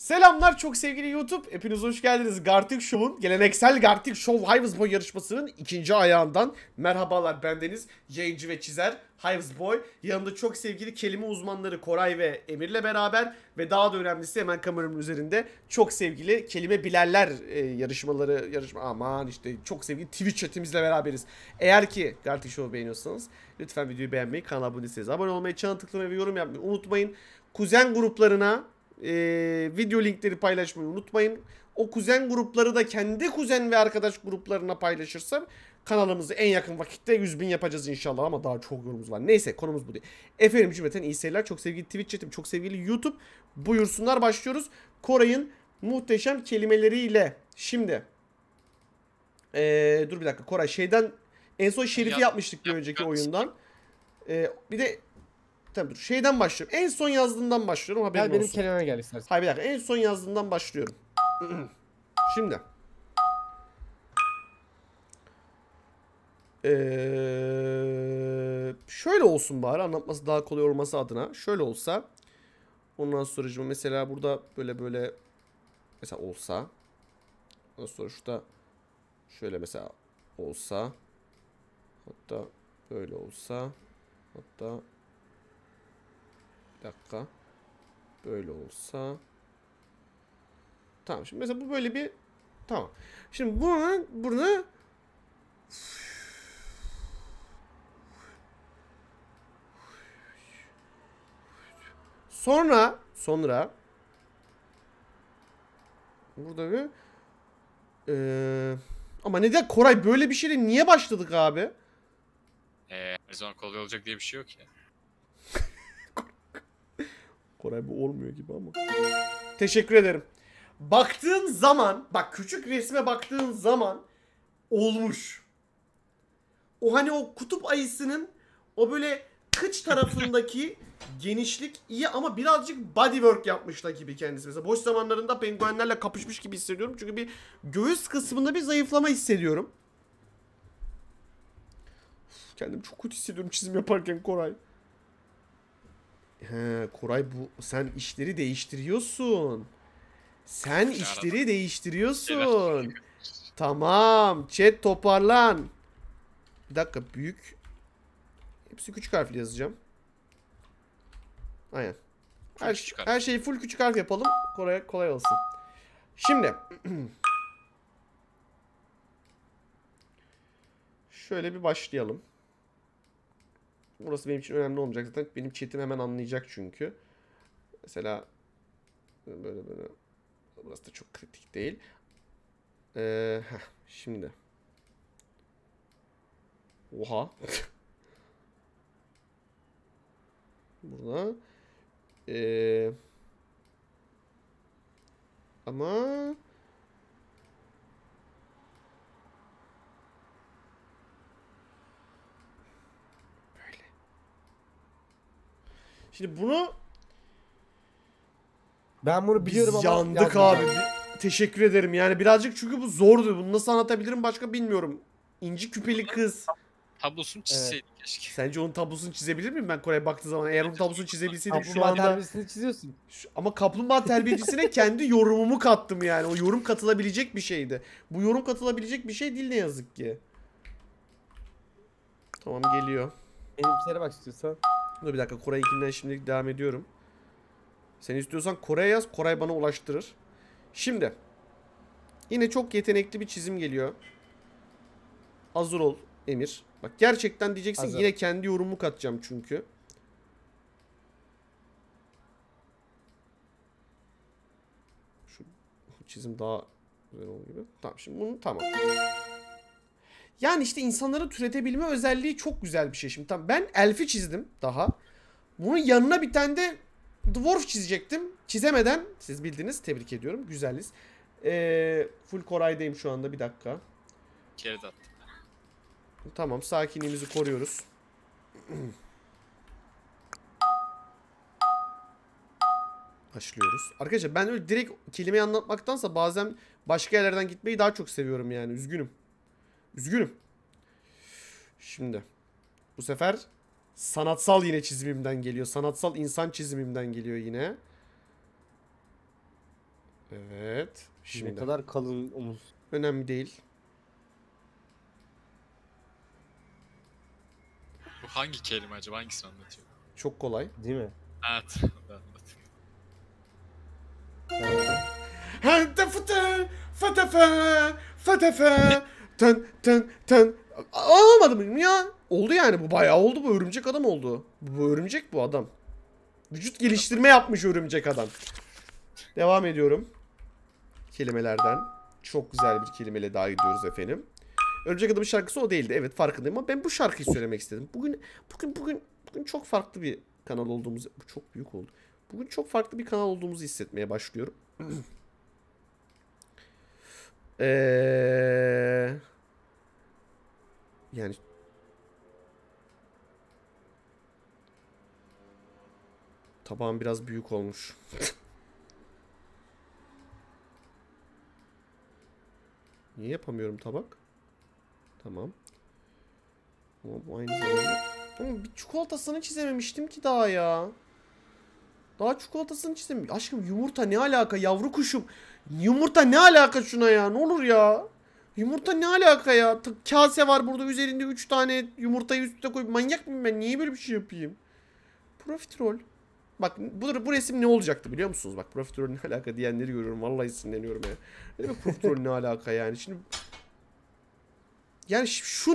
Selamlar çok sevgili YouTube. Hepiniz hoş geldiniz. Gartic Show'un geleneksel Gartic Show Hives Boy yarışmasının ikinci ayağından merhabalar, bendeniz yayıncı ve çizer Hives Boy. Yanımda çok sevgili kelime uzmanları Koray ve Emir'le beraber ve daha da önemlisi hemen kameramın üzerinde çok sevgili kelime bilenler aman işte çok sevgili Twitch chatimizle beraberiz. Eğer ki Gartic Show'u beğeniyorsanız lütfen videoyu beğenmeyi, kanala abone değilseniz abone olmayı, çana tıklamayı ve yorum yapmayı unutmayın. Kuzen gruplarına video linkleri paylaşmayı unutmayın. O kuzen grupları da kendi kuzen ve arkadaş gruplarına paylaşırsam kanalımızı en yakın vakitte 100.000 yapacağız inşallah, ama daha çok yorumumuz var. Neyse, konumuz bu değil. Efendim cümleten iyi seyirler. Çok sevgili Twitch chatim, çok sevgili YouTube. Buyursunlar, başlıyoruz. Koray'ın muhteşem kelimeleriyle. Şimdi dur bir dakika Koray, şeyden en son Şerif'i yapmıştık bir önceki oyundan. Bir de tamam, dur. Şeyden başlıyorum. En son yazdığından başlıyorum. Haberin olsun. Benim kelimeme gel istersen. Hayır, bir dakika. En son yazdığından başlıyorum. Şimdi. Şöyle olsun bari. Anlatması daha kolay olması adına. Şöyle olsa. Ondan sonra mesela burada böyle mesela olsa. Ondan sonra şurada şöyle mesela olsa. Hatta böyle olsa. Hatta bir dakika. Böyle olsa. Tamam, şimdi mesela bu böyle bir, tamam. Şimdi bunu sonra burada bir ama neden Koray, böyle bir şeyle niye başladık abi? Her zaman kolay olacak diye bir şey yok ya. Koray, bu olmuyor gibi ama. Teşekkür ederim. Baktığın zaman, bak küçük resme baktığın zaman olmuş. O hani o kutup ayısının o böyle kıç tarafındaki genişlik iyi ama birazcık bodywork yapmışlar gibi kendisi. Mesela boş zamanlarında penguenlerle kapışmış gibi hissediyorum. Çünkü bir göğüs kısmında bir zayıflama hissediyorum. Kendimi çok kötü hissediyorum çizim yaparken Koray. He Koray, bu sen işleri değiştiriyorsun. Sen işleri değiştiriyorsun. Tamam. Chat toparlan. Bir dakika, büyük. Hepsi küçük harfle yazacağım. Aynen. Her şeyi full küçük harf yapalım. Kolay olsun. Şimdi. Şöyle bir başlayalım. Burası benim için önemli olmayacak zaten. Benim chatim hemen anlayacak çünkü. Mesela böyle. Burası da çok kritik değil. Şimdi. Oha. Burada. Ama böyle. Şimdi bunu Ben bunu biliyorum ama yandık abi. Teşekkür ederim. Yani birazcık, çünkü bu zordu. Bunu nasıl anlatabilirim başka bilmiyorum. İnci küpeli kız. Tablosunu çizseydik keşke. Sence onun tablosunu çizebilir miyim ben Kore'ye baktığı zaman? Eğer onun tablosunu çizebilseydim şu Kaplumbağa anda... terbiyesini çiziyorsun. Ama kaplumbağa terbiyecisine kendi yorumumu kattım yani. O yorum katılabilecek bir şeydi. Bu yorum katılabilecek bir şey değil ne yazık ki. Tamam, geliyor. Benimkilere bak istiyorsan. Dur bir dakika, Koray'ınkinden şimdilik devam ediyorum. Sen istiyorsan Kore'ye yaz. Koray bana ulaştırır. Şimdi. Yine çok yetenekli bir çizim geliyor. Hazır ol Emir. Bak gerçekten diyeceksin, hazır. yine kendi yorumumu katacağım çünkü. Şu çizim daha güzel olduğu gibi. Tamam, şimdi bunu tamam. Yani işte insanların türetebilme özelliği çok güzel bir şey. Şimdi tamam, ben elfi çizdim daha. Bunun yanına bir tane de dwarf çizecektim. Çizemeden, siz bildiniz, tebrik ediyorum. Güzeliz. Full Koray'dayım şu anda, bir dakika. Kere de attım. Tamam, sakinliğimizi koruyoruz. Başlıyoruz. Arkadaşlar ben öyle direkt kelimeyi anlatmaktansa bazen başka yerlerden gitmeyi daha çok seviyorum yani. Üzgünüm. Şimdi. Bu sefer sanatsal yine çizimimden geliyor. Sanatsal insan çizimimden geliyor yine. Evet. Ne Şimdi. kadar kalın omuz. Önemli değil. Bu hangi kelime acaba? Hangisini anlatıyor? Çok kolay. Değil mi? Evet. Anlat. Hante fıtı fıtıfı fıtıfı tın tın tın. Olmadı mı ya? Oldu yani, bu bayağı oldu, bu örümcek adam oldu. Bu örümcek, bu adam. Vücut geliştirme yapmış örümcek adam. Devam ediyorum. Kelimelerden. Çok güzel bir kelimeyle daha gidiyoruz efendim. Örümcek Adam'ın şarkısı o değildi. Evet, farkındayım ama ben bu şarkıyı söylemek istedim. Bugün çok farklı bir kanal olduğumuzu... Bu çok büyük oldu. Bugün çok farklı bir kanal olduğumuzu hissetmeye başlıyorum. Yani tabağım biraz büyük olmuş. Niye yapamıyorum tabak? Tamam. Ama bu aynı zamanda... Ama bir çikolatasını çizememiştim ki daha ya. Daha çikolatasını çizememiştim. Aşkım, yumurta ne alaka yavru kuşum? Yumurta ne alaka şuna ya? Ne olur ya? Yumurta ne alaka ya? Kase var burada, üzerinde 3 tane yumurtayı üstüne koyup manyak mıyım ben? Niye böyle bir şey yapayım? Profiterol. Bak bu resim ne olacaktı biliyor musunuz? Bak, profiterol ne alaka diyenleri görüyorum. Vallahi sinirleniyorum ya. Ne demek profiterol ne alaka yani? Şimdi yani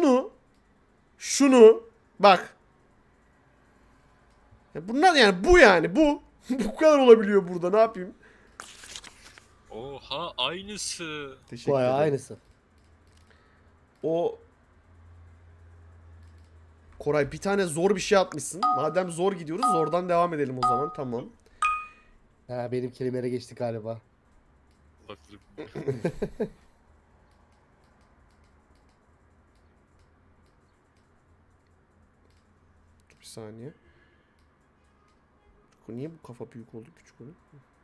şunu bak. Ya bunlar yani bu bu kadar olabiliyor burada, ne yapayım? Oha, aynısı. Teşekkür Bayağı ederim. aynısı. O Koray, bir tane zor bir şey atmışsın. Madem zor gidiyoruz, zordan devam edelim o zaman. Tamam. Ha, benim kelimelere geçtik galiba. Bakırım. Dur bir saniye. Niye bu kafa büyük oldu, küçük oldu?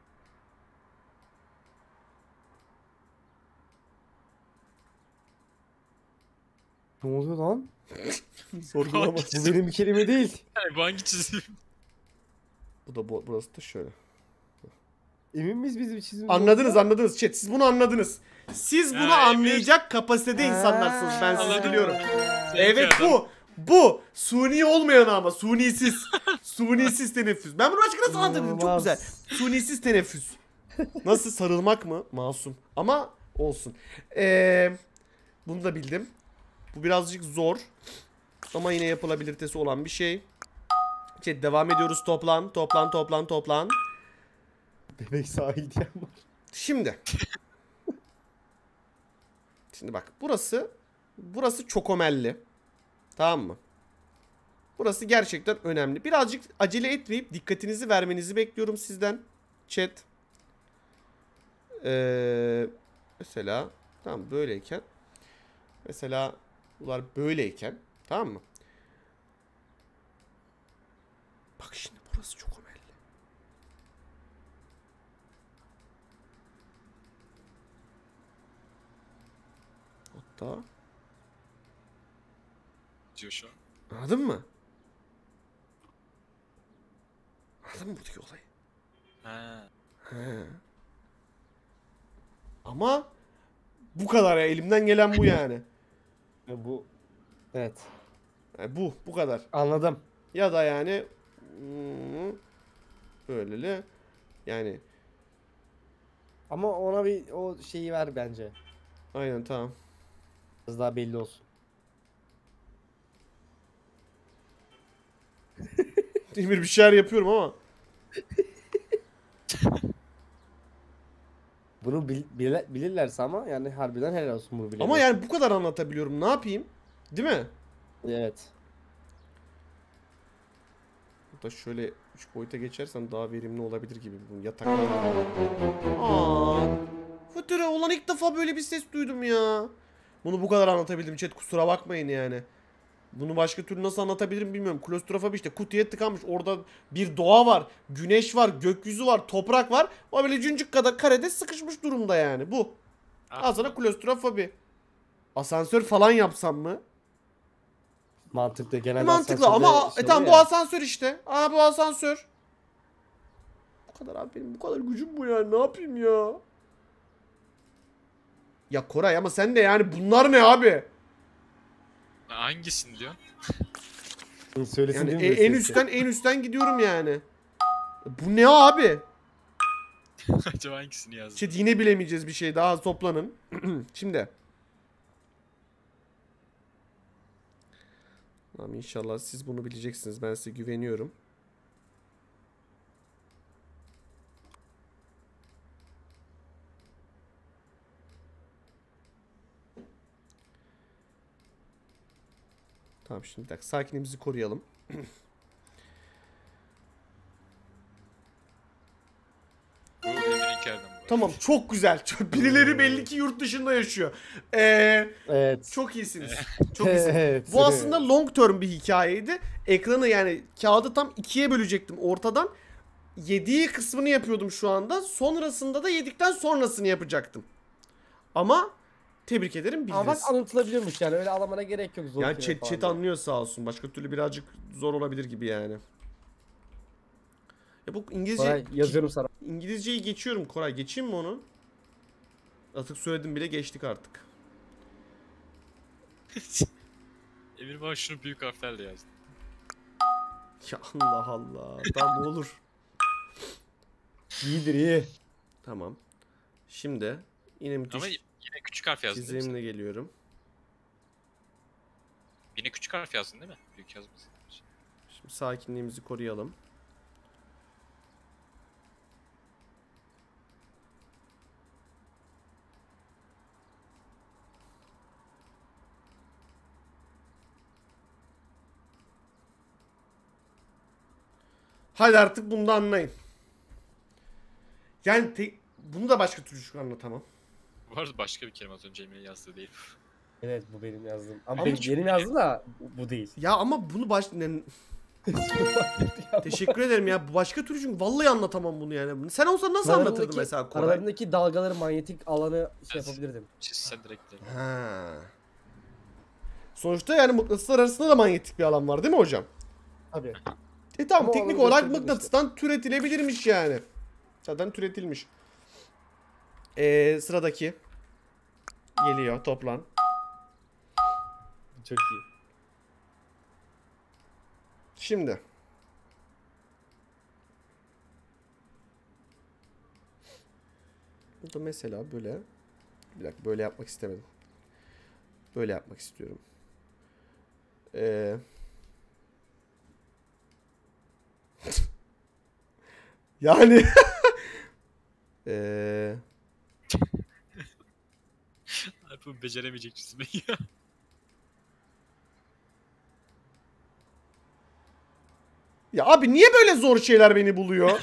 Ne oluyor lan? Sorgulama. Bu benim bir kelime değil. Yani bu hangi çizim? Burası da şöyle. Emin miyiz bizim çizimimiz? Anladınız chat. Siz bunu anladınız. Siz bunu Ha, anlayacak kapasitede insanlarsınız. Ben sizi Anladım. biliyorum. Seninki Evet, adam. bu. Suni olmayan ama. Sunisiz. Sunisiz teneffüs. Ben bunu başka nasıl anlatabilirim? Çok güzel. Sunisiz teneffüs. Nasıl, sarılmak mı? Masum. Ama olsun. Bunu da bildim. Bu birazcık zor. Ama yine yapılabilitesi olan bir şey. Chat, devam ediyoruz. Toplan. Bebek sahil diyen var. Şimdi bak, burası çokomelli. Tamam mı? Burası gerçekten önemli. Birazcık acele etmeyip dikkatinizi vermenizi bekliyorum sizden. Chat. Mesela tamam, böyleyken. Mesela bunlar böyleyken. Tamam mı? Bak şimdi, burası çokomelli. Hatta Diyor şu an. anladın mı? Anladın mı buradaki olayı? Ha. He. Ama bu kadar ya, elimden gelen bu yani. Bu. Evet. Yani bu kadar. Anladım. Ya da yani böyleli yani, Ama ona bir o şeyi ver bence. aynen, tamam. Biraz daha belli olsun. Demir bir şeyler yapıyorum ama. Bunu bilirlerse ama yani harbiden helal olsun bunu bilen. Ama yani bu kadar anlatabiliyorum, ne yapayım? Değil mi? Evet. Hatta şöyle 3 boyuta geçersem daha verimli olabilir gibi, bu yataklar. Fıtıra olan ilk defa böyle bir ses duydum ya. Bunu bu kadar anlatabildim chat, kusura bakmayın yani. Bunu başka türlü nasıl anlatabilirim bilmiyorum. Klostrofobi işte, kutuya tıkanmış. Orada bir doğa var, güneş var, gökyüzü var, toprak var. O böyle cüncük kadar karede sıkışmış durumda yani. Bu. Al sana klostrofobi. Asansör falan yapsam mı? Mantıklı genelde Mantıklı asansörde ama şey tamam, bu oluyor ya. asansör işte. Bu asansör. Bu kadar abi, benim bu kadar gücüm bu yani. Ne yapayım ya? Ya Koray ama sen de yani bunlar ne abi? Hangisini diyor? Söylesin Yani değil mi böyle en sesli? en üstten gidiyorum yani. Bu ne abi? Acaba hangisini yazdı? İşte yine bilemeyeceğiz bir şey daha toplanın. Şimdi. Tamam inşallah siz bunu bileceksiniz. Ben size güveniyorum. Tamam şimdi bir dakika sakinliğimizi koruyalım. Bu Emir'in kerden bu. Tamam çok güzel. Birileri belli ki yurt dışında yaşıyor. Evet. Çok iyisiniz. Çok iyisiniz. Evet. Bu aslında long term bir hikayeydi. Ekranı yani kağıdı tam ikiye bölecektim ortadan. Yediği kısmını yapıyordum şu anda. Sonrasında da yedikten sonrasını yapacaktım. Ama tebrik ederim Ama bak bildiniz. anlatılabiliyormuş yani öyle anlamana gerek yok. Zor Yani kelime chat, falan chat diye. anlıyor sağ olsun. Başka türlü birazcık zor olabilir gibi yani. Ya bu İngilizce Koray, yazıyorum sana. İngilizceyi geçiyorum Koray. Geçeyim mi onu? Artık söyledim bile geçtik artık. Emir bana şunu büyük harflerle yazdı. Ya Allah Allah. Tamam olur. İyidir iyi. Tamam. Şimdi yine Ama müthiş yine küçük harf yazdın değil mi sen? çizimle geliyorum. Yine küçük harf yazdın değil mi? Büyük yazmasın. Şimdi sakinliğimizi koruyalım. Hadi artık bunu da anlayın. Yani bunu da başka türlü anlatamam. Bu arada başka bir kelime az önce Emir'in yazdığı değil. Evet bu benim yazdığım. Ama Ama benim yazdım da bu değil. Ya ama bunu teşekkür ederim ya. Bu başka türlü çünkü vallahi anlatamam bunu yani. Sen olsan nasıl anlatırdın mesela Koray? Aralarındaki dalgaları manyetik alanı şey Evet. yapabilirdim. Çizsen direkt bilelim. Ha. Sonuçta yani mıknatıslar arasında da manyetik bir alan var değil mi hocam? Tabii. Tamam Ama o teknik alanı olarak gösterdim mıknatıstan türetilebilirmiş yani. Zaten türetilmiş. Sıradaki. Geliyor toplan. Çok iyi. Şimdi. Burada mesela böyle. Bir dakika böyle yapmak istemedim. Böyle yapmak istiyorum. Yani. Bu beceremeyecek çizmeyi ya. Ya abi niye böyle zor şeyler beni buluyor?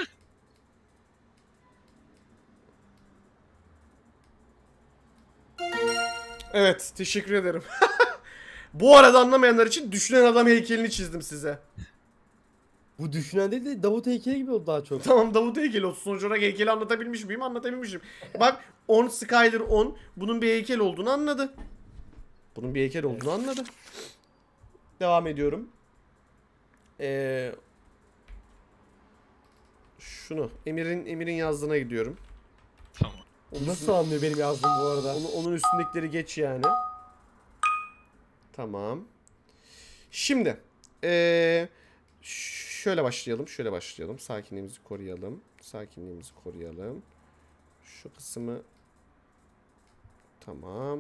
Evet, teşekkür ederim. Bu arada anlamayanlar için düşünen adam heykelini çizdim size. Bu düşünen değil de Davut heykeli gibi oldu daha çok. Tamam Davut heykeli olsun. Sonuç olarak heykeli anlatabilmiş miyim? Anlatabilmişim. Bak 10 Skyler 10 bunun bir heykel olduğunu anladı. Bunun bir heykel olduğunu anladı. Devam ediyorum. Şunu Emir'in yazdığına gidiyorum. Tamam. Nasıl anlıyor benim yazdığım bu arada? Onun üstündekileri geç yani. Tamam. Şimdi şöyle başlayalım. Şöyle başlayalım. Sakinliğimizi koruyalım. Sakinliğimizi koruyalım. Şu kısmı tamam.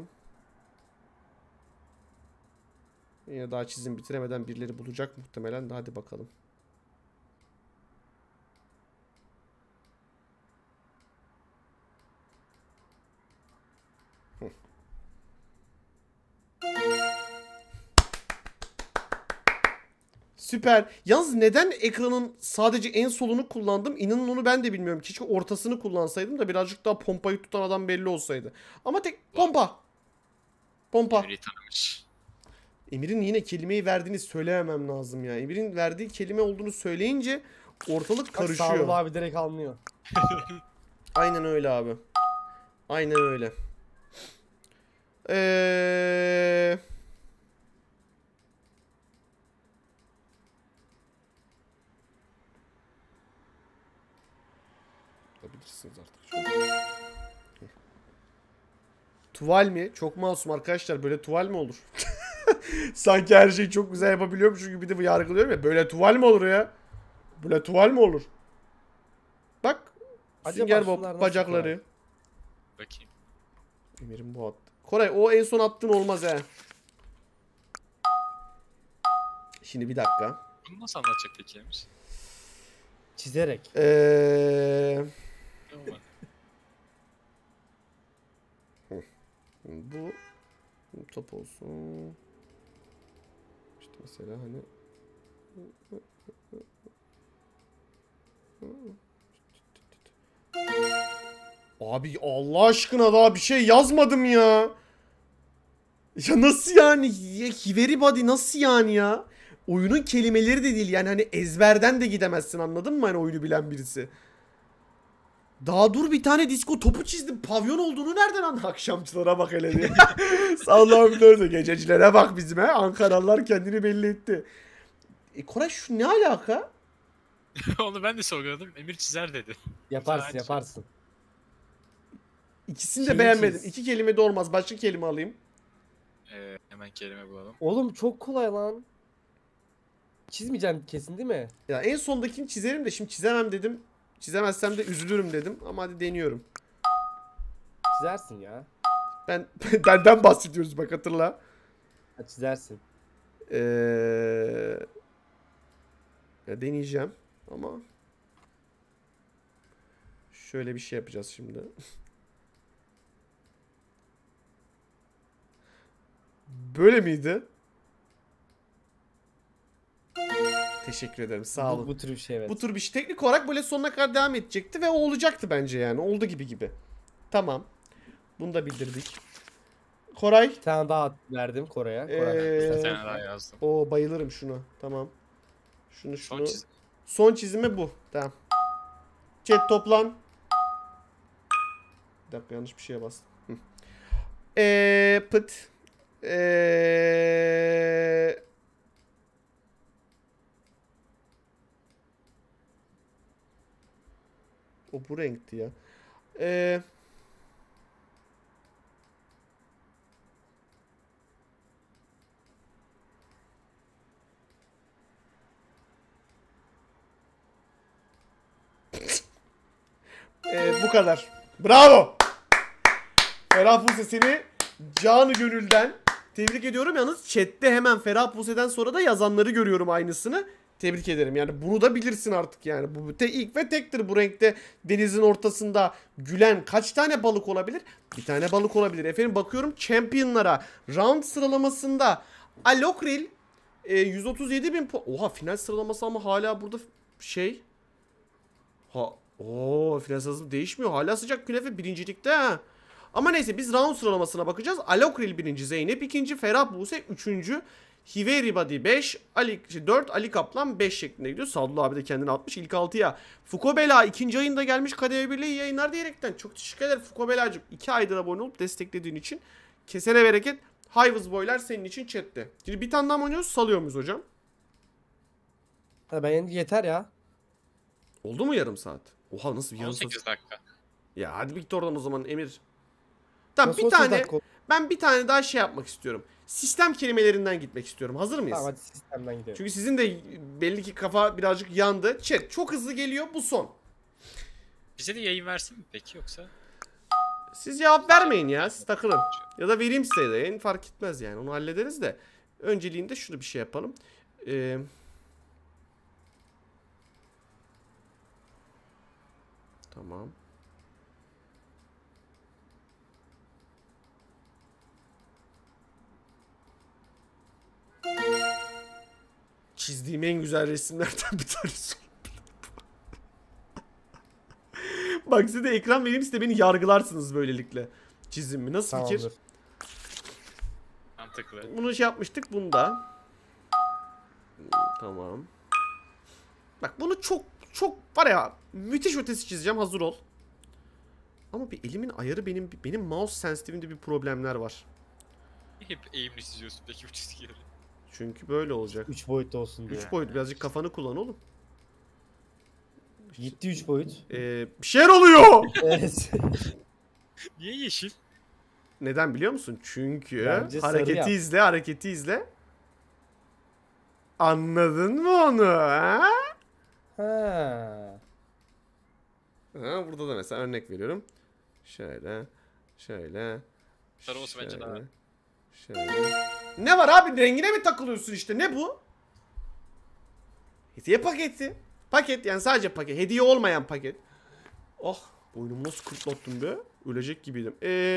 Yine daha çizim bitiremeden birileri bulacak muhtemelen de hadi bakalım. Süper. Yalnız neden ekranın sadece en solunu kullandım? İnanın onu ben de bilmiyorum. Keşke ortasını kullansaydım da birazcık daha pompayı tutan adam belli olsaydı. Ama tek pompa. Pompa. Emir'i tanımış. Emir'in yine kelimeyi verdiğini söyleyemem lazım ya. Emir'in verdiği kelime olduğunu söyleyince ortalık Bak, karışıyor. Sağlı abi direkt anlıyor. Aynen öyle abi. Aynen öyle. Yapabilirsiniz artık. Tuval mi? Çok masum arkadaşlar. Böyle tuval mi olur? Sanki her şeyi çok güzel yapabiliyormuş gibi bir de bu yargılıyorum ya. Böyle tuval mi olur ya? Böyle tuval mi olur? Bak. Acaba Sünger şunlar Bob nasıl bacakları. Bakayım. Emir'in bu attı. Koray o en son attığın olmaz he. Şimdi bir dakika. Bunu nasıl anlatacak peki Emir? Çizerek. Tamam. Bu top olsun. İşte mesela hani abi Allah aşkına daha bir şey yazmadım ya. Ya nasıl yani? Very body nasıl yani ya? Oyunun kelimeleri de değil yani hani ezberden de gidemezsin anladın mı hani oyunu bilen birisi. Daha dur bir tane disco topu çizdim. Pavyon olduğunu nereden anladın? Akşamçılara bak hele diye. Allah'ım nerede gececilere bak bizim he. Ankaralılar kendini belli etti. Koray şu ne alaka? Onu ben de sorguladım. Emir çizer dedi. Yaparsın Aynı şey. yaparsın. İkisini de Şeyi beğenmedim. çiz. İki kelime de olmaz. Başka kelime alayım. Hemen kelime bulalım. Oğlum çok kolay lan. Çizmeyeceksin kesin değil mi? Ya en sondakini çizerim de şimdi çizemem dedim. Çizemezsem de üzülürüm dedim. Ama hadi deniyorum. Çizersin ya. Benden bahsediyoruz bak hatırla. Ha, çizersin. Ya deneyeceğim ama şöyle bir şey yapacağız şimdi. Böyle miydi? Teşekkür ederim. Sağ olun. Bu tür bir şey evet. Bu tür bir şey. Teknik olarak böyle sonuna kadar devam edecekti ve o olacaktı bence yani. Oldu gibi. Tamam. Bunu da bildirdik. Koray. Bir tane daha verdim Koray'a. Bir Koray. tane daha yazdım. O bayılırım şuna. Tamam. Şunu. Son çizim. Son çizimi bu. Tamam. Chat toplan. Bir dakika yanlış bir şeye bastım. Hı. Pıt. O bu renkti ya. Bu kadar. Bravo. Ferah Buse seni canı gönülden tebrik ediyorum. Yalnız chatte hemen Ferah Buse'den sonra da yazanları görüyorum aynısını. Tebrik ederim. Yani bunu da bilirsin artık yani. Bu ilk ve tektir bu renkte denizin ortasında gülen kaç tane balık olabilir? Bir tane balık olabilir. Efendim bakıyorum championlara. Round sıralamasında Alokril 137.000 puan. Oha final sıralaması ama hala burada şey. Final sıralaması değişmiyor. Hala sıcak künefe birincilikte ha. Ama neyse biz round sıralamasına bakacağız. Alokril 1. Zeynep 2. Ferah Buse 3. Hiveri Body 5, 4, Ali Kaplan 5 şeklinde gidiyor. Sadullah abi de kendini atmış ilk 6'ya. Fuko Bela 2. ayında gelmiş kademe birliği yayınlar diyerekten. Çok teşekkür ederim Fuko Bela'cığım. 2 aydır abone olup desteklediğin için. Kesene bereket. Hayvız boylar senin için chatte. Şimdi bir tane daha mı oynuyoruz? Salıyor muyuz hocam? Ha, ben yeter ya. Oldu mu yarım saat? Oha nasıl bir yarım saat? 18 dakika. Ya hadi bir oradan o zaman Emir. Tamam Nasıl bir 30 tane dakika oldu? ben bir tane daha şey yapmak istiyorum. Sistem kelimelerinden gitmek istiyorum. Hazır mıyız? Tamam hadi sistemden gidelim. Çünkü sizin de belli ki kafa birazcık yandı. Chat çok hızlı geliyor bu son. Bize de yayın versin mi peki yoksa? Siz cevap vermeyin ya siz takılın. Ya da vereyim size de yayın fark etmez yani onu hallederiz de. Önceliğinde şunu bir şey yapalım. Tamam. Çizdiğim en güzel resimlerden bir tanesi. Bak size de ekran vereyim size beni yargılarsınız böylelikle. Çizimi nasıl fikir? Tamamdır. Mantıklı. Bunu şey yapmıştık bunda. Tamam. Bak bunu çok var ya müthiş ötesi çizeceğim hazır ol. Ama bir elimin ayarı benim mouse sensitivimde bir problemler var. Hep eğimli çiziyorsun peki bu çizgileri. Çünkü böyle olacak. 3 boyutlu olsun diye. 3 boyut birazcık kafanı kullan oğlum. Gitti 3 boyut. Bir şeyler oluyor. Evet. Niye yeşil? Neden biliyor musun? Çünkü Bence sarı hareketi yap. izle, hareketi izle. Anladın mı onu? Ha? Ha. Ha, burada da mesela örnek veriyorum. Şöyle, şöyle, Sarı olsa bence daha. şöyle. Ne var abi? Rengine mi takılıyorsun işte? Ne bu? Hediye paketi. Paket yani sadece paket. Hediye olmayan paket. Oh, boynumu nasıl kırtlattım be? Ölecek gibiydim.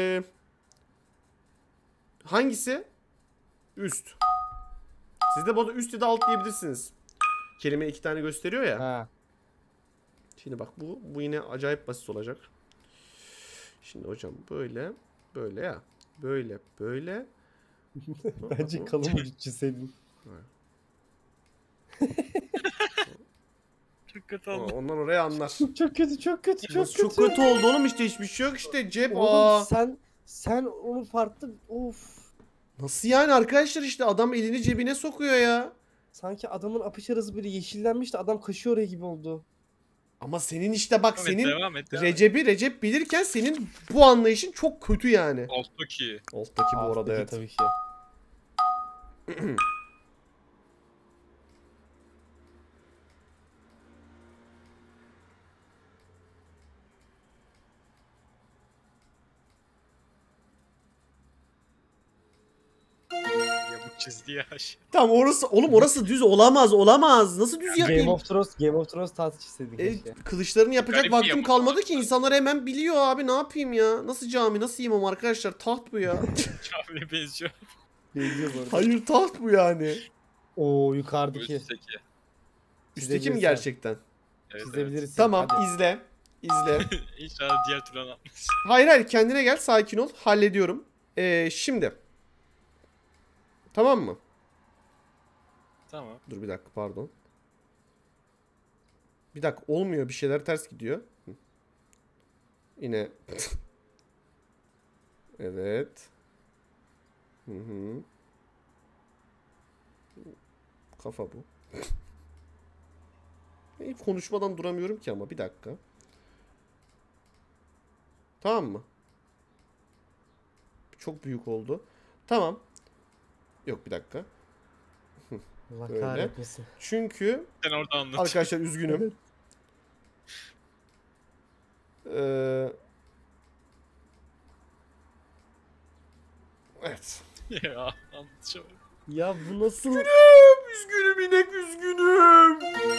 Hangisi? Üst. Siz de burada üst ya da alt diyebilirsiniz. Kelime 2 tane gösteriyor ya. Ha. Şimdi bak bu yine acayip basit olacak. Şimdi hocam böyle böyle ya. Böyle böyle. Bence kalın ucu çizseydin. Çok kötü Aa, oldu. ondan oraya anlar. Çok kötü, çok kötü, çok Nasıl kötü. çok kötü oldu oğlum, işte hiçbir şey yok işte cep. Oğlum sen onu farklı, of. Nasıl yani arkadaşlar, işte adam elini cebine sokuyor ya. Sanki adamın apış arası böyle yeşillenmiş de adam kaşıyor oraya gibi oldu. Ama senin işte bak Devam et, senin devam et, devam et. Recep bilirken senin bu anlayışın çok kötü yani. Alttaki. Alttaki bu arada Alttaki evet. tabii ki. Yamuk çizdi ya. Tamam orası oğlum, orası düz olamaz. Nasıl düz Game yapayım? of Thrones tarzı çizseydin keşke. Kılıçlarını yapacak Garip bir vaktim yapı kalmadı var. ki, insanlar hemen biliyor abi, ne yapayım ya? Nasıl cami, nasıl imam arkadaşlar? Taht bu ya. Camiye benziyor. Benziyor bu arada. Hayır, taht bu yani. Oo, yukarıdaki. Üstteki. Üstteki mi Çizebilirsen. gerçekten? Evet, evet. Çizebilirsin. Tamam, Hadi. izle. İzle. İnşallah diğer türlü anlatmış. Hayır kendine gel, sakin ol, hallediyorum. Şimdi. Tamam mı? Tamam. Dur bir dakika, pardon. Bir dakika, olmuyor, bir şeyler ters gidiyor. Hı. Yine. Evet. Hı hı. Kafa bu. Konuşmadan duramıyorum ki ama bir dakika. Tamam mı? Çok büyük oldu. Tamam. Yok bir dakika. Allah Öyle. kahretmesin. Çünkü Sen orada anlat. arkadaşlar üzgünüm. Evet. Ya anlatacağım. Ya bu nasıl? Üzgünüm inek, üzgünüm.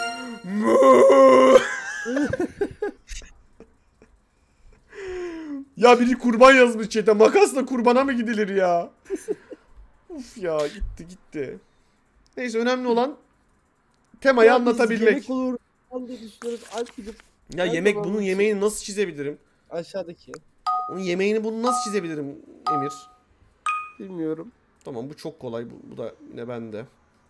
Ya biri kurban yazmış chat'e. Makasla kurbana mı gidilir ya? Uf ya, gitti. Neyse, önemli olan temayı Ya biz anlatabilmek. yemek olur falan diye düşünüyoruz. Alp gidip Ya her yemek, zaman bunun bir yemeğini nasıl çizebilirim? aşağıdaki. Onun yemeğini bunu nasıl çizebilirim Emir? Bilmiyorum. Tamam, bu çok kolay. Bu da yine bende.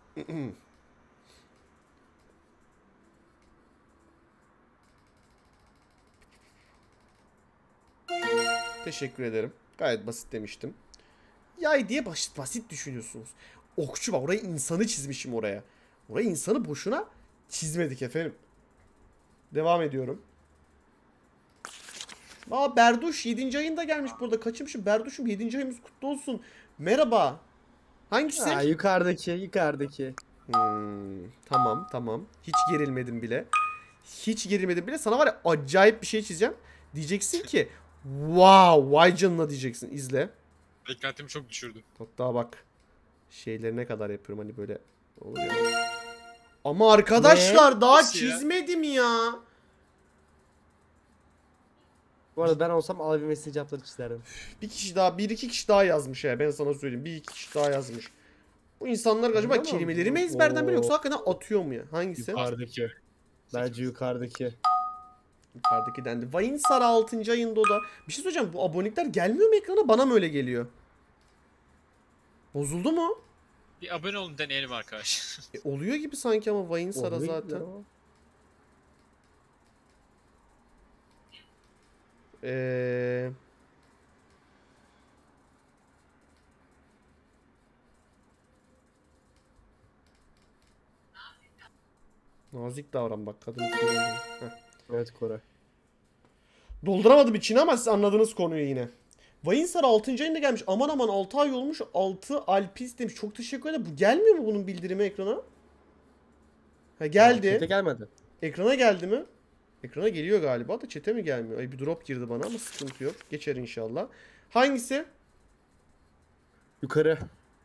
Teşekkür ederim. Gayet basit demiştim. Yay diye basit düşünüyorsunuz. Okçu var. Oraya insanı çizmişim oraya. Oraya insanı boşuna çizmedik efendim. Devam ediyorum. Aa, Berduş 7. ayında gelmiş burada. Kaçırmışım. Berduş'um 7. ayımız kutlu olsun. Merhaba. Hangisi? Ha, yukarıdaki. Tamam. Hiç gerilmedim bile. Sana var ya, acayip bir şey çizeceğim. Diyeceksin ki wow, vay canına diyeceksin. İzle. Beklentimi çok düşürdüm. Hatta bak, şeylerine kadar yapıyorum hani böyle. Olur ya. Ama arkadaşlar daha Nasıl ya? çizmedim ya. Bu arada ben olsam alabilmesini cevapları çizerdim. Bir iki kişi daha yazmış ya, ben sana söyleyeyim. Bir iki kişi daha yazmış. Bu insanlar acaba Öyle mi? kelimeleri mi ezberden biliyor, yoksa Oo. hakikaten atıyor mu ya? Hangisi? Yukarıdaki. Bence yukarıdaki. Yukarıdaki dendi. Vaynsar 6. ayında o da. Bir şey söyleyeceğim, bu abonelikler gelmiyor mu ekrana? Bana mı öyle geliyor? Bozuldu mu? Bir abone olun deneyelim arkadaş. Oluyor gibi sanki ama Vaynsar'a Oluyor zaten. ama. Eee... Nazik davran bak, kadın. Evet, Koray. Dolduramadım içine ama siz anladınız konuyu yine. Vayinsar 6. ayında gelmiş. Aman aman 6 ay olmuş. 6 Alpis demiş. Çok teşekkür ederim. Bu gelmiyor mu bunun bildirimi ekrana? Ha geldi. Chat'e gelmedi. Ekrana geldi mi? Ekrana geliyor galiba da chat'e mi gelmiyor? Ay bir drop girdi bana ama sıkıntı yok. Geçer inşallah. Hangisi? Yukarı.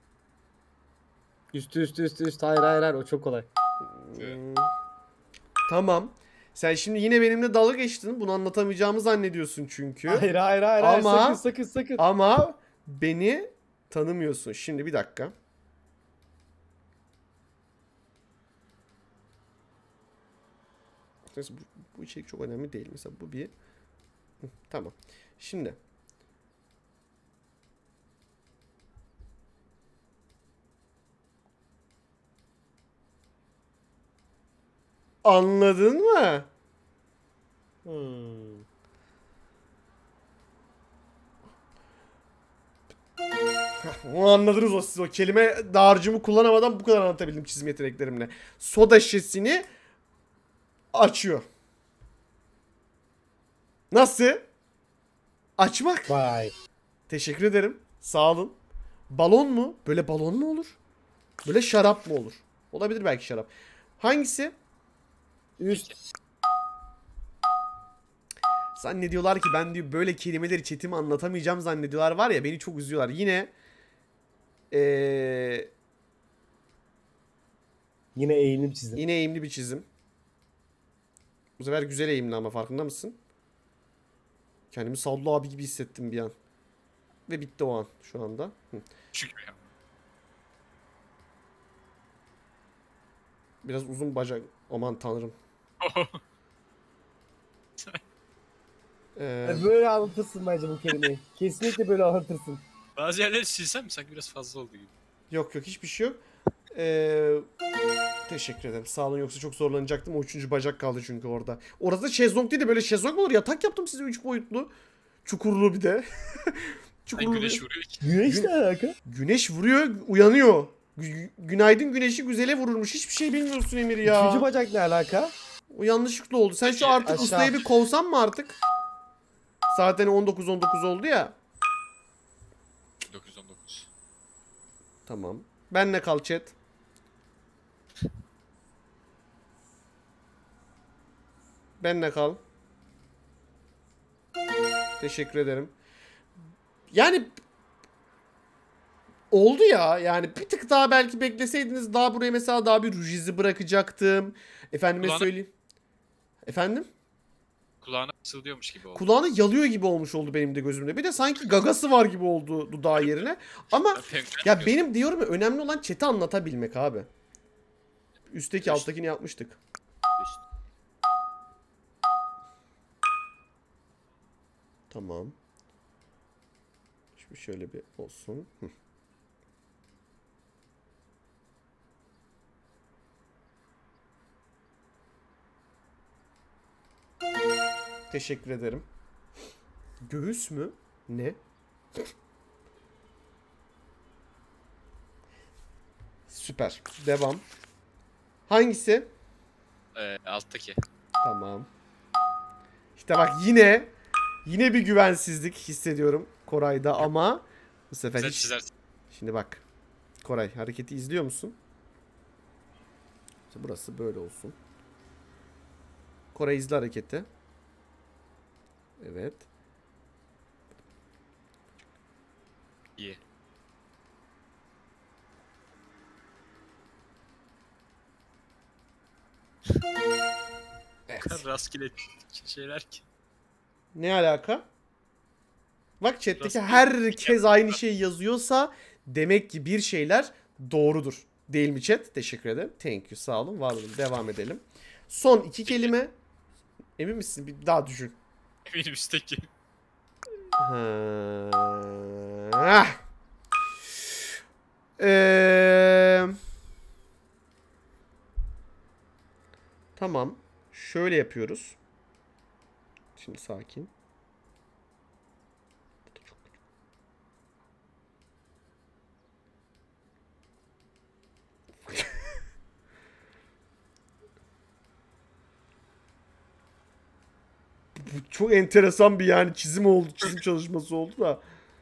Üstü. Hayır. O çok kolay. Hmm. Tamam. Sen şimdi yine benimle dalga geçtin. Bunu anlatamayacağımı zannediyorsun çünkü. Hayır. Ama- Sakın. Ama beni tanımıyorsun. Şimdi bir dakika. Neyse, bu içerik çok önemli değil. Mesela bu bir... Hı, tamam. Şimdi. Anladın mı? Hmm. Onu anladınız o siz. O kelime dağarcığımı kullanamadan bu kadar anlatabildim çizim yeteneklerimle. Soda şişesini açıyor. Nasıl? Açmak. Vay. Teşekkür ederim. Sağ olun. Balon mu? Böyle balon mu olur? Böyle şarap mı olur? Olabilir belki şarap. Hangisi? Üst. Zannediyorlar ki ben diyor böyle kelimeleri chatime anlatamayacağım zannediyorlar var ya beni çok üzüyorlar. Yine Yine eğilim çizdim. yine eğimli bir çizim. Bu sefer güzel eğimli ama farkında mısın? Kendimi Sallu abi gibi hissettim bir an. Ve bitti o an şu anda. Hı. Şükür ya. Biraz uzun bacak. Aman tanrım. Böyle anlatırsın bence bu kelimeyi. Kesinlikle böyle anlatırsın. Bazı yerleri silsem mi? Sanki biraz fazla oldu gibi. Yok hiçbir şey yok. Teşekkür ederim. Sağ olun yoksa çok zorlanacaktım. O üçüncü bacak kaldı çünkü orada. Orası da şezlong değil de böyle şezlong mu olur? Yatak yaptım size 3 boyutlu. Çukurlu bir de. Ay, Çukurlu güneş bir- vuruyor ki. Güneşle alaka. Güneş vuruyor, uyanıyor. Günaydın güneşi güzele vururmuş. Hiçbir şey bilmiyorsun Emir ya. Üçüncü bacak ne alaka? O yanlışlıkla oldu. Sen şu Peki, artık aşağı. ustayı bir kovsan mı artık? Zaten 19 oldu ya. 919. Tamam. Benle kal chat. Benle kal. Teşekkür ederim. Yani oldu ya. Yani bir tık daha belki bekleseydiniz daha buraya mesela daha bir ruj izi bırakacaktım. Efendime Kulağına- söyleyeyim. Efendim? Kulağına fısıldıyormuş gibi oldu. Kulağını yalıyor gibi olmuş oldu benim de gözümde. Bir de sanki gagası var gibi oldu dudağı yerine. Ama ya benim diyorum ya önemli olan chat'i anlatabilmek abi. Üstteki alttakini yapmıştık. Tamam. Şimdi şöyle bir olsun. Hı. Teşekkür ederim. Göğüs mü? Ne? Süper. Devam. Hangisi? Alttaki. Tamam. İşte bak yine bir güvensizlik hissediyorum Koray'da ama bu sefer Güzel hiç... çizersin. Şimdi bak. Koray hareketi izliyor musun? İşte burası böyle olsun. Koray izle hareketi. Evet. İyi. Evet. Rastgele şeyler ki. Ne alaka? Bak chat'teki Rastgele- herkes aynı şeyi yazıyorsa demek ki bir şeyler doğrudur. Değil mi chat? Teşekkür ederim. Thank you. Sağ olun. Var olun. Devam edelim. Son iki kelime. Emin misin? Bir daha düşün. Eminim üstteki. Ah. Tamam. Şöyle yapıyoruz. Şimdi sakin. Bu da çok kötü. Bu çok enteresan bir yani çizim oldu, çizim çalışması oldu da.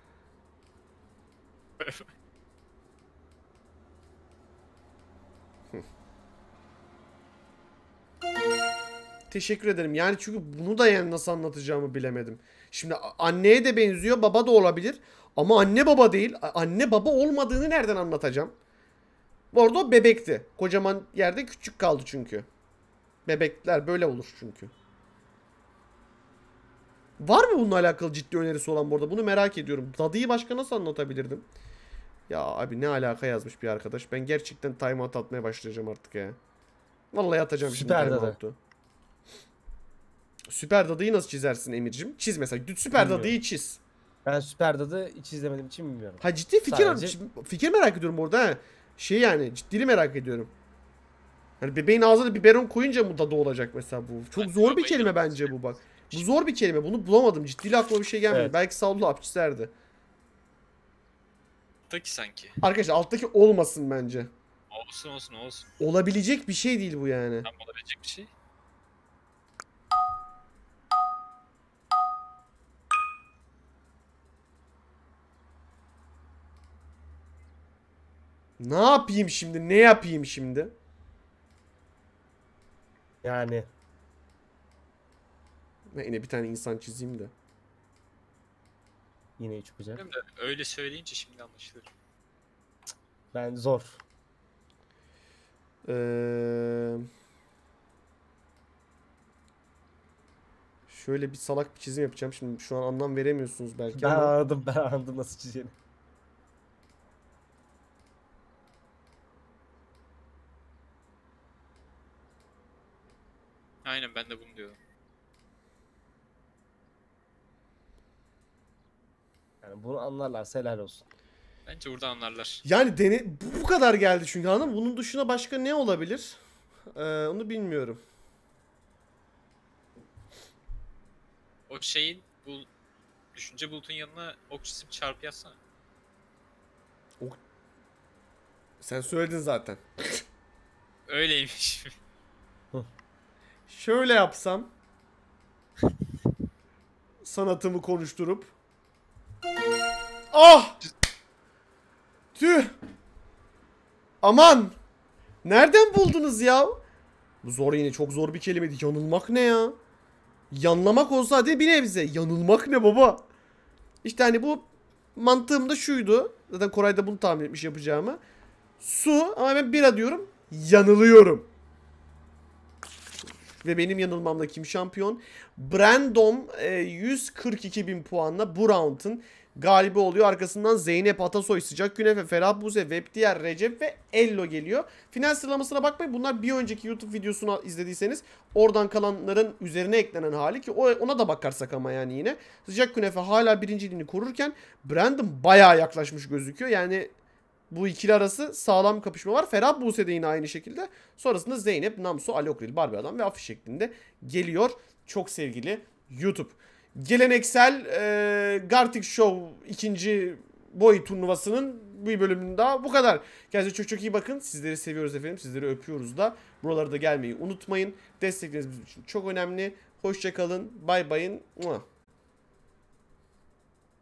Teşekkür ederim. Yani çünkü bunu da yani nasıl anlatacağımı bilemedim. Şimdi anneye de benziyor, baba da olabilir. Ama anne baba değil. Anne baba olmadığını nereden anlatacağım? Bu arada o bebekti. Kocaman yerde küçük kaldı çünkü. Bebekler böyle olur çünkü. Var mı bununla alakalı ciddi önerisi olan bu arada? Bunu merak ediyorum. Dadıyı başka nasıl anlatabilirdim? Ya abi ne alaka yazmış bir arkadaş. Ben gerçekten timeout atmaya başlayacağım artık ya. Vallahi atacağım şimdi Süper dadı. timeout'u. Süper dadıyı nasıl çizersin Emir'cim? Çiz mesela. Süper Bilmiyorum. dadıyı çiz. Ben Süper Dad'ı hiç izlemediğim için bilmiyorum. Ha ciddi Sadece- fikir merak ediyorum orada ha. Şey yani ciddili merak ediyorum. Hani bebeğin ağzına biberon koyunca mı dadı olacak mesela bu? Çok Anne zor bir babayı kelime da- bence bu bak. Bu zor bir kelime. Bunu bulamadım. Ciddili aklıma bir şey gelmedi. Evet. Belki Sallu hapçiserdi. Alttaki sanki. Arkadaşlar alttaki olmasın bence. Olsun olsun olsun. Olabilecek bir şey değil bu yani. Tam olabilecek bir şey. Ne yapayım şimdi? Ne yapayım şimdi? Yani Ben yine bir tane insan çizeyim de. yine çok güzel. Bilmiyorum da öyle söyleyince şimdi anlaşılır. Ben zor. Şöyle bir salak bir çizim yapacağım. Şimdi şu an anlam veremiyorsunuz belki Ben ama. anladım nasıl çizeceğini. Aynen ben de bunu diyorum. Yani bunu anlarlarsa helal olsun. Bence burada anlarlar. Yani bu kadar geldi çünkü anladın mı? Bunun dışında başka ne olabilir? Onu bilmiyorum. O şeyin bu düşünce bulutun yanına ok çizip çarpı yazsana. Sen söyledin zaten. Öyleymiş. Şöyle yapsam. Sanatımı konuşturup. Ah! Tüh! Aman! Nereden buldunuz ya? Bu zor yine çok zor bir kelimeydi. Yanılmak ne ya? Yanlamak olsa hadi bir nebze. Yanılmak ne baba? İşte hani bu mantığım da şuydu. Zaten Koray da bunu tahmin etmiş yapacağımı. Su ama ben bira diyorum. Yanılıyorum. Ve benim yanılmamla kim şampiyon? Brandon 142.000 puanla bu round'un galibi oluyor. Arkasından Zeynep Atasoy, Sıcak Günefe, Ferah Buse, Webdiyer, Recep ve Ello geliyor. Final sıralamasına bakmayın. Bunlar bir önceki YouTube videosunu izlediyseniz oradan kalanların üzerine eklenen hali ki ona da bakarsak ama yani yine. Sıcak Günefe hala birinciliğini korurken Brandon bayağı yaklaşmış gözüküyor. Yani bu ikili arası sağlam kapışma var. Ferah Buse de yine aynı şekilde. Sonrasında Zeynep, Namso, Alokril, Barbie Adam ve Afiş şeklinde geliyor. Çok sevgili YouTube. Geleneksel Gartic Show ikinci boy turnuvasının bir bölümünün daha bu kadar. Kendinize çok çok iyi bakın. Sizleri seviyoruz efendim. Sizleri öpüyoruz da. Buralara da gelmeyi unutmayın. Destekleriniz bizim için çok önemli. Hoşça kalın. Bay bayın.